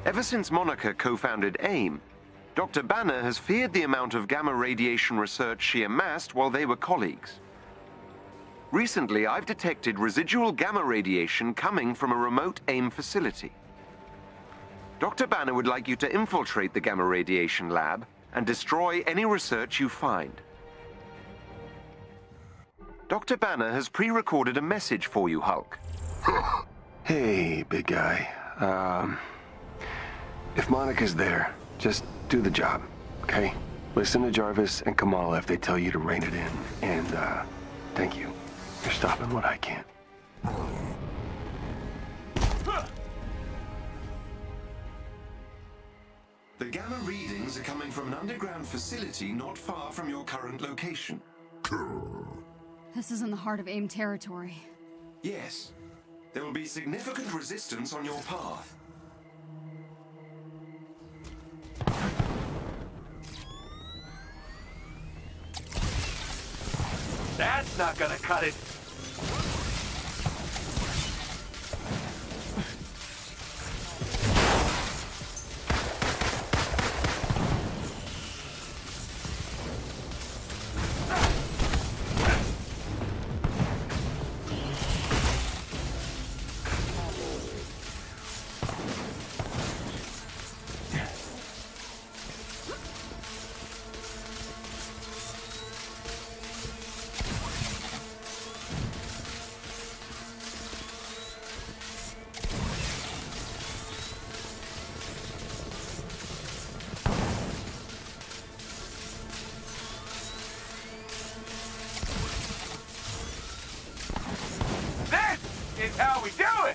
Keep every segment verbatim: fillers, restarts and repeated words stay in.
Ever since Monica co-founded AIM, Doctor Banner has feared the amount of gamma radiation research she amassed while they were colleagues. Recently, I've detected residual gamma radiation coming from a remote AIM facility. Doctor Banner would like you to infiltrate the gamma radiation lab and destroy any research you find. Doctor Banner has pre-recorded a message for you, Hulk. Hey, big guy. Um, if Monica's there, just do the job, okay? Listen to Jarvis and Kamala if they tell you to rein it in. And, uh, thank you. You're stopping what I can't. The gamma readings are coming from an underground facility not far from your current location. This is in the heart of AIM territory. Yes. There will be significant resistance on your path. That's not gonna cut it. Is how we do it!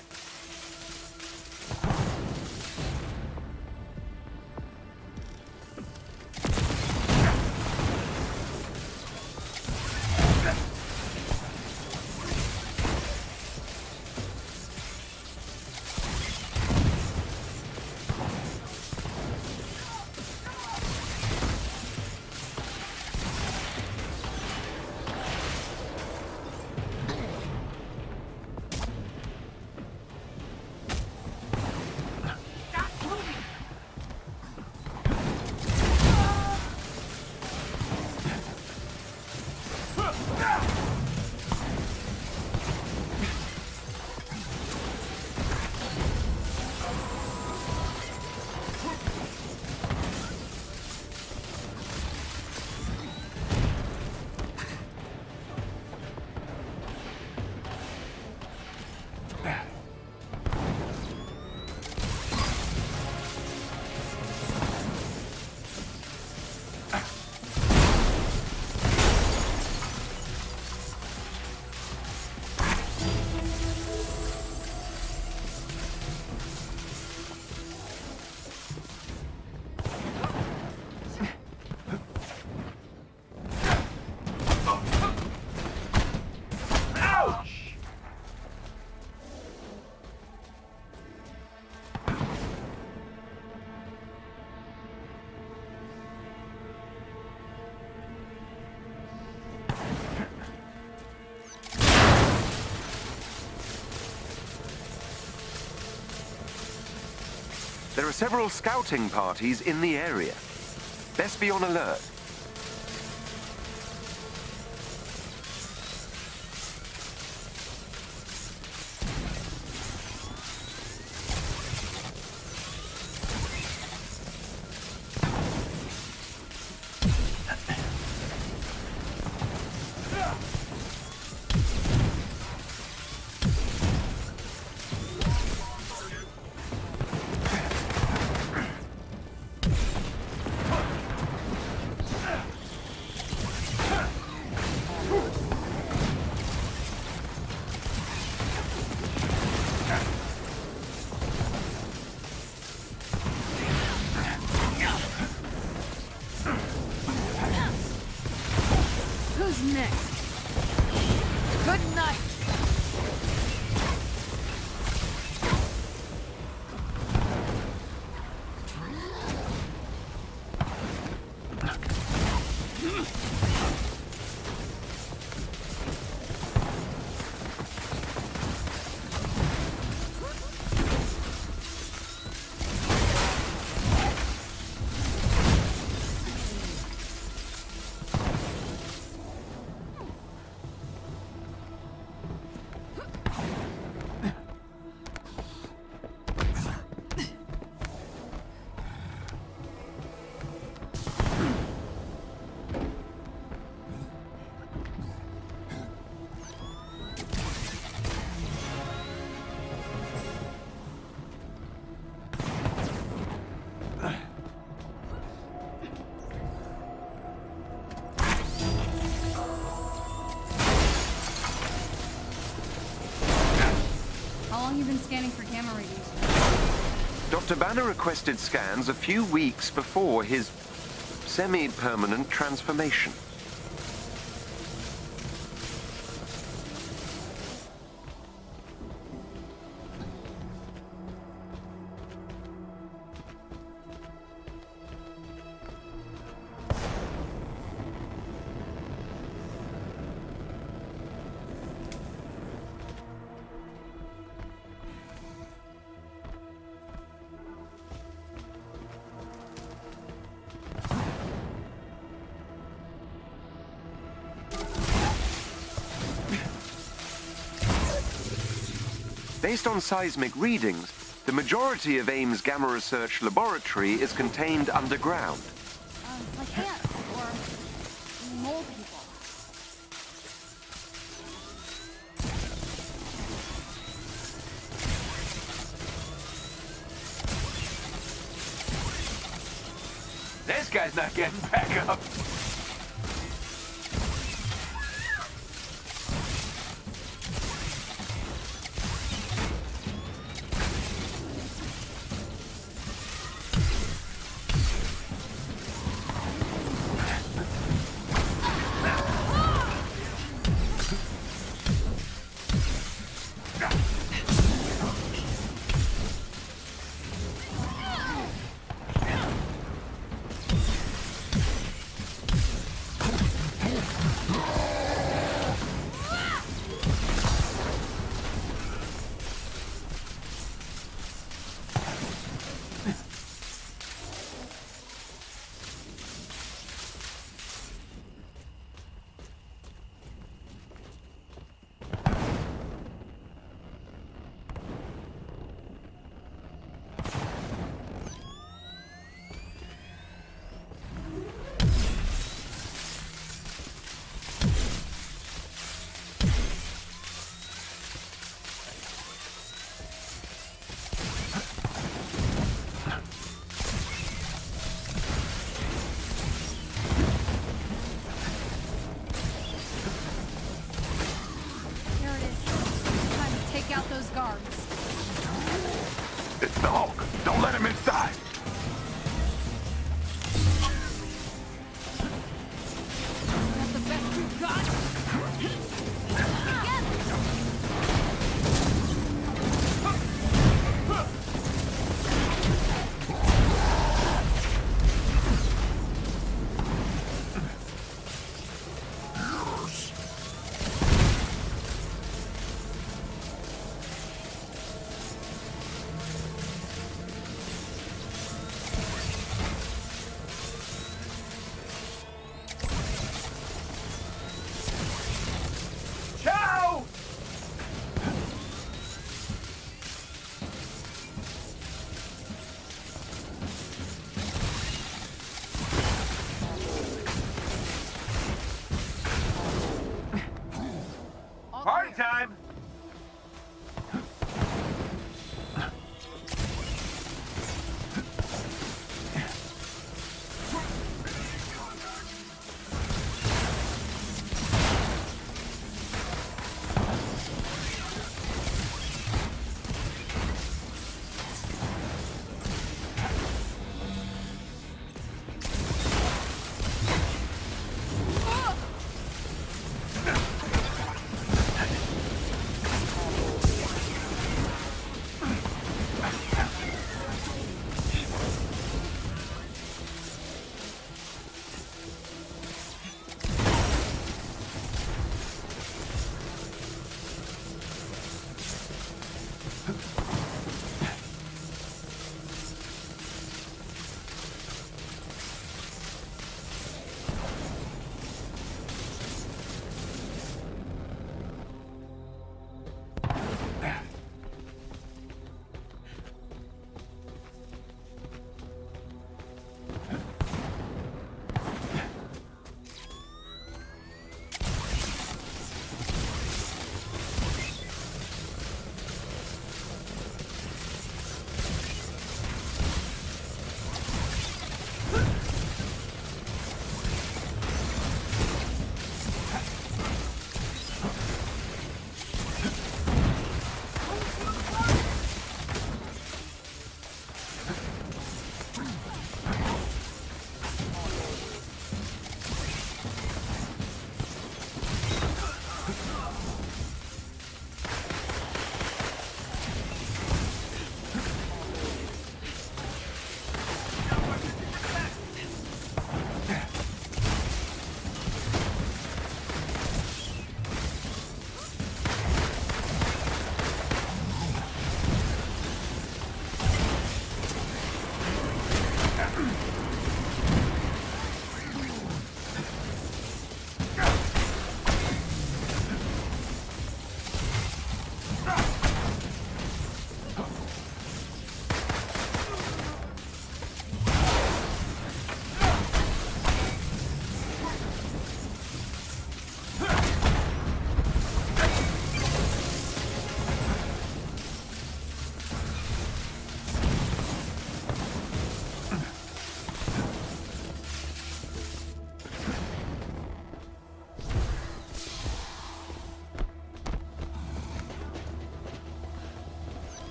There are several scouting parties in the area. Best be on alert. been scanning for gamma radiation. Doctor Banner requested scans a few weeks before his semi-permanent transformation. Based on seismic readings, the majority of AIM's Gamma Research Laboratory is contained underground. Um, like ants or mole people. This guy's not getting back up. It's the Hulk. Don't let him inside. That's the best we've got.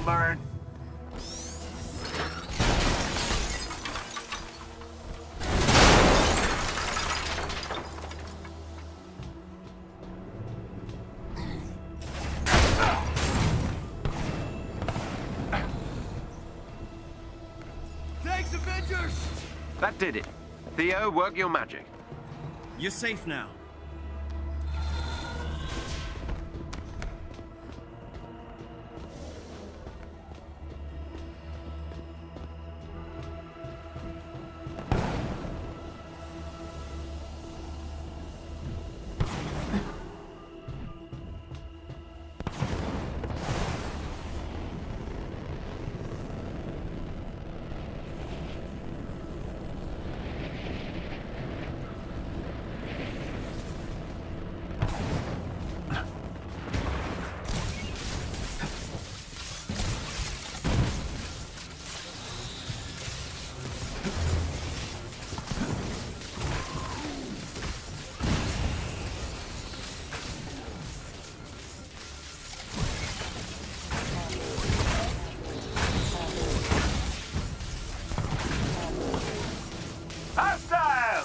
learn. Thanks, Avengers! That did it. Theo, work your magic. You're safe now. Hostile!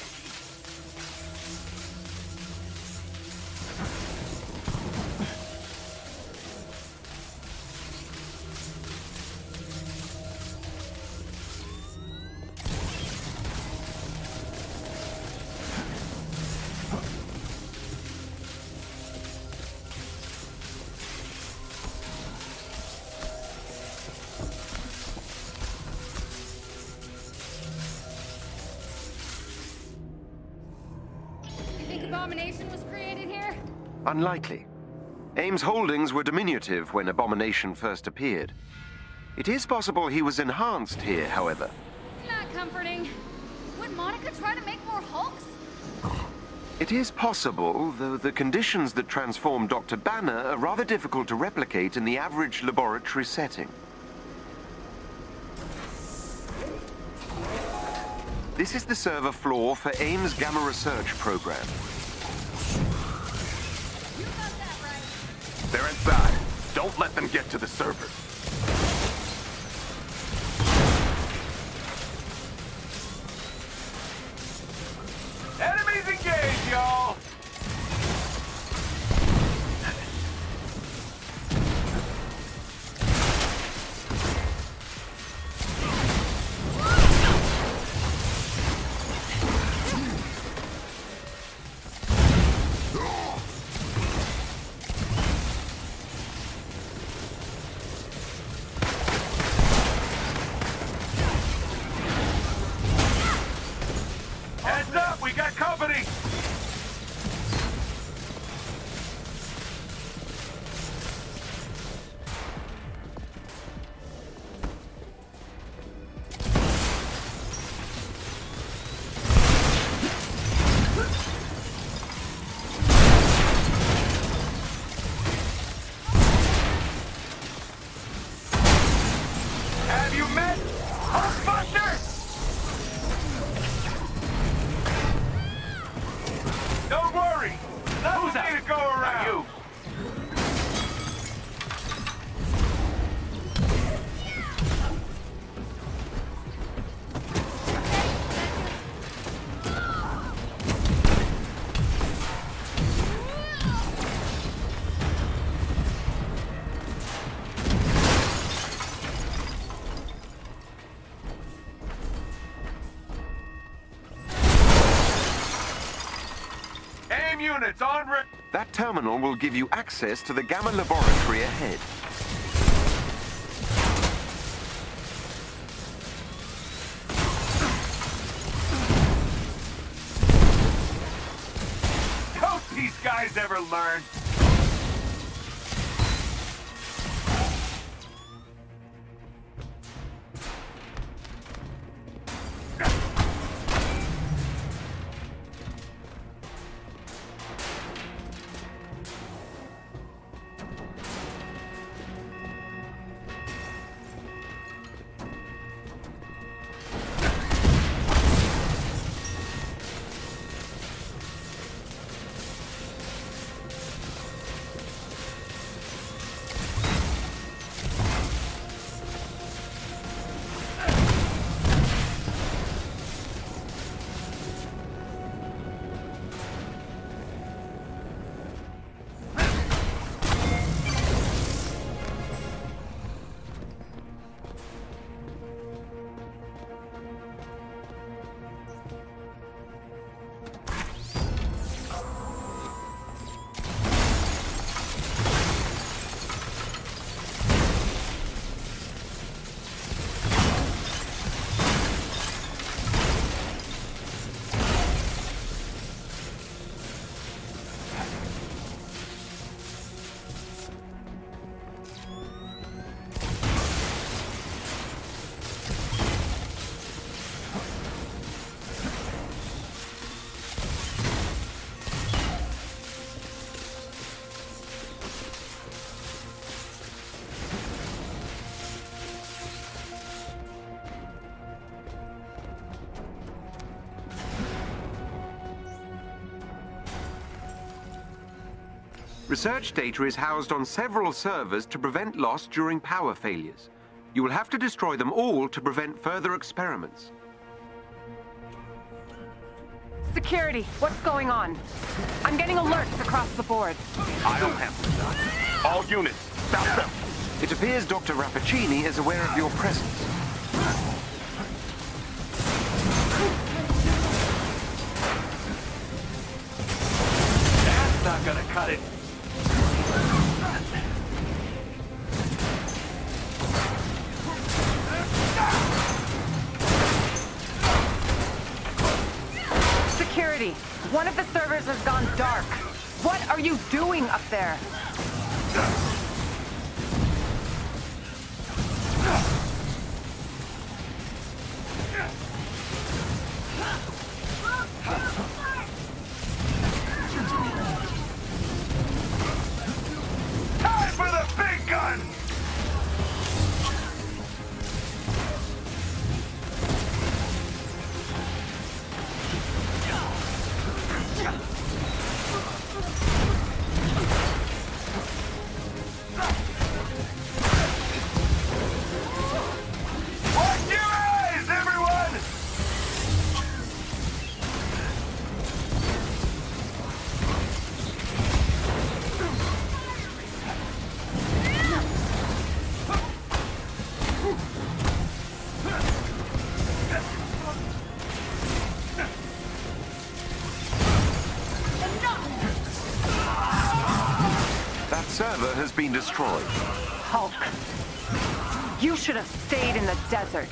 Abomination was created here? Unlikely. AIM's holdings were diminutive when Abomination first appeared. It is possible he was enhanced here, however. Not comforting. Would Monica try to make more Hulks? It is possible, though the conditions that transform Doctor Banner are rather difficult to replicate in the average laboratory setting. This is the server floor for AIM's Gamma Research program. You got that right. They're inside. Don't let them get to the servers. Enemies engaged, y'all! Heads up, we got company! Have you met Hulkbuster? Don't worry! Who's that? To go around. You. AIM units on re- That terminal will give you access to the Gamma Laboratory ahead. Don't these guys ever learn? Research data is housed on several servers to prevent loss during power failures. You will have to destroy them all to prevent further experiments. Security, what's going on? I'm getting alerts across the board. I'll handle that. All units, stop them. It appears Doctor Rappaccini is aware of your presence. That's not gonna cut it. Security, one of the servers has gone dark. What are you doing up there? Time for the big gun! Watch your eyes, everyone! That server has been destroyed. Hulk. You should have stayed in the desert.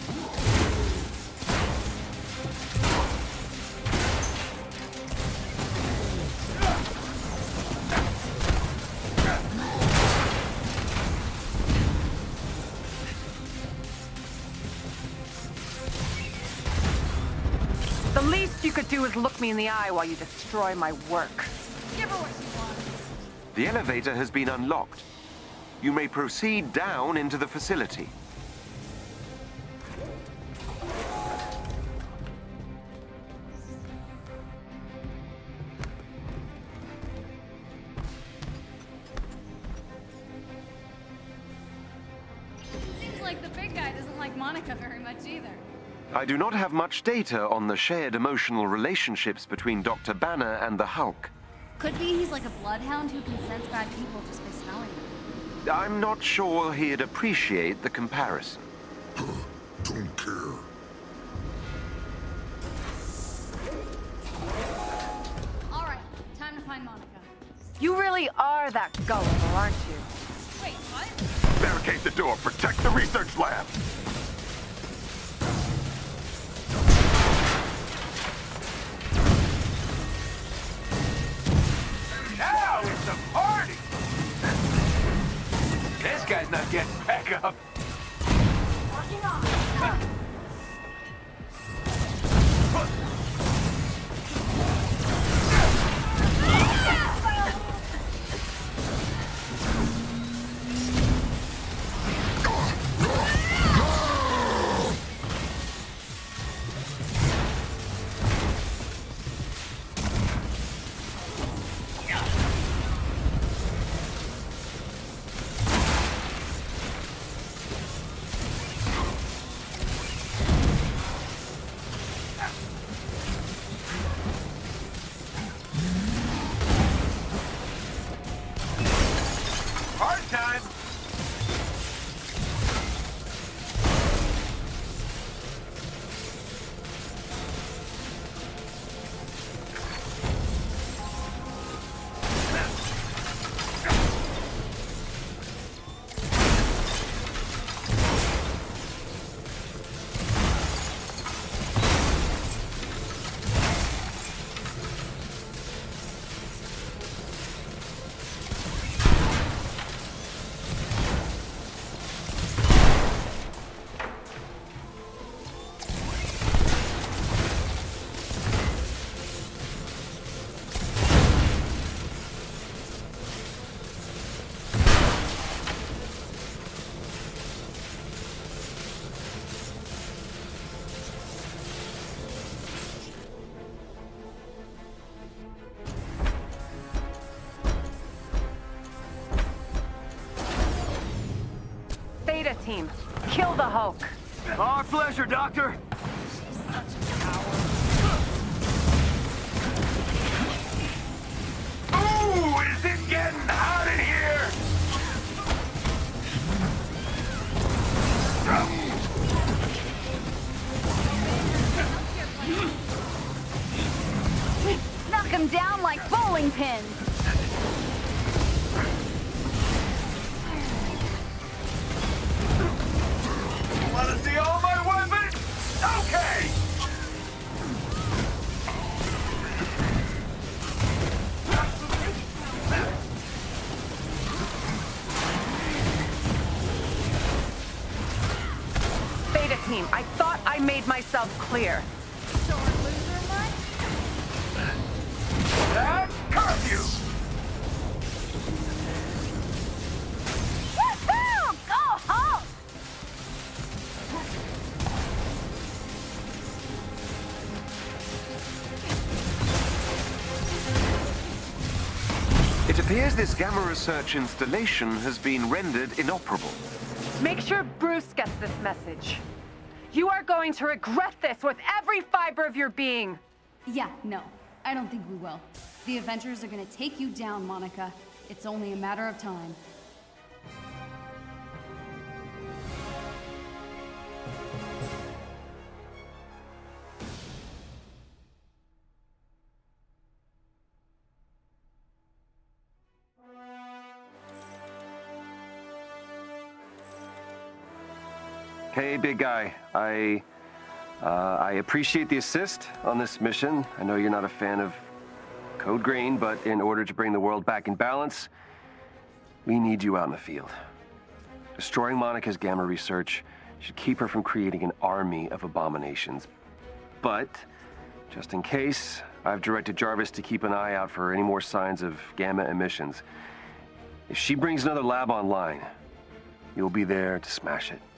The least you could do is look me in the eye while you destroy my work. Give her what she wants. The elevator has been unlocked. You may proceed down into the facility. Seems like the big guy doesn't like Monica very much either. I do not have much data on the shared emotional relationships between Doctor Banner and the Hulk. Could be he's like a bloodhound who can sense bad people just by smelling them. I'm not sure he'd appreciate the comparison. Don't care. All right, time to find Monica. You really are that gullible, aren't you? Wait, what? Barricade the door, protect the research lab! Now it's a party! This guy's not getting back up. Working on. Team. Kill the Hulk. Our pleasure, Doctor. She's such a coward. Ooh, is it getting hot in here? Knock him down like bowling pins. Want to see all my weapons? Okay! Beta Team, I thought I made myself clear. Sore loser much? That's curfew! Woohoo! Go Hulk! It appears this Gamma Research installation has been rendered inoperable. Make sure Bruce gets this message. You are going to regret this with every fiber of your being. Yeah, no. I don't think we will. The Avengers are gonna take you down, Monica. It's only a matter of time. Hey, big guy. I, uh, I appreciate the assist on this mission. I know you're not a fan of Code Green, but in order to bring the world back in balance, we need you out in the field. Destroying Monica's Gamma Research should keep her from creating an army of abominations. But, just in case, I've directed Jarvis to keep an eye out for any more signs of Gamma emissions. If she brings another lab online, you'll be there to smash it.